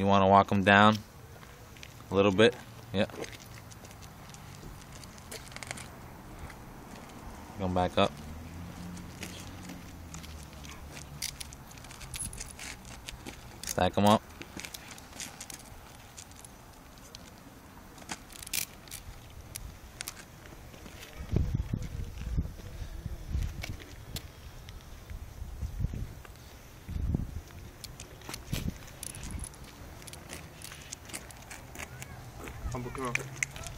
You want to walk them down a little bit. Yeah. Come back up. Stack them up. Mambo, come on.